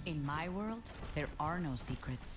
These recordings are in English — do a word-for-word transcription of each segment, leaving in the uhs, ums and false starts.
In my world, there are no secrets.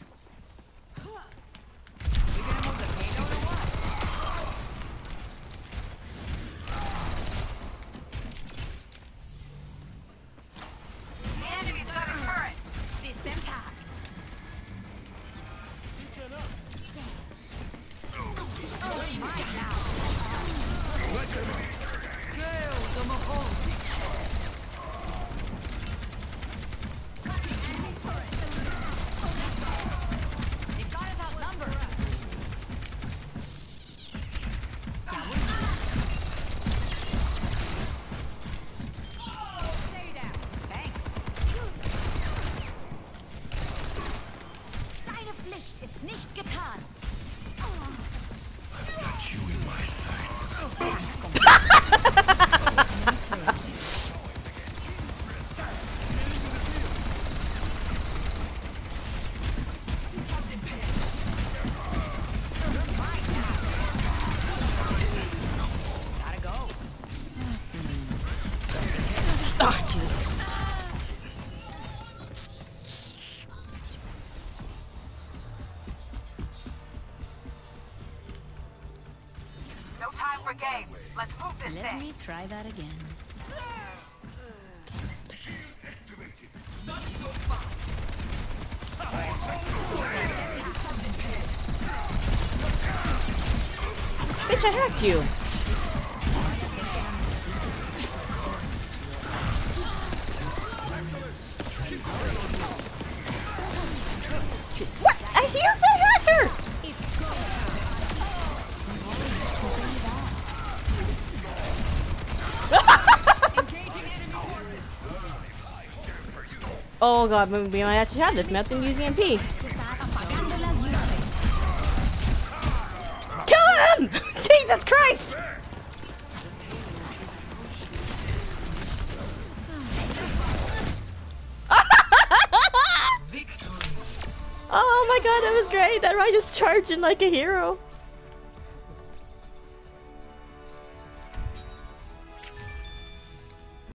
Let's move this Let thing. me try that again. Not so fast. Bitch, I hacked you. What? I hear the hacker! Oh god, we might actually have this. Matt's gonna use E M P. Kill him! Jesus Christ! Oh my god, that was great. That Rein is charging like a hero.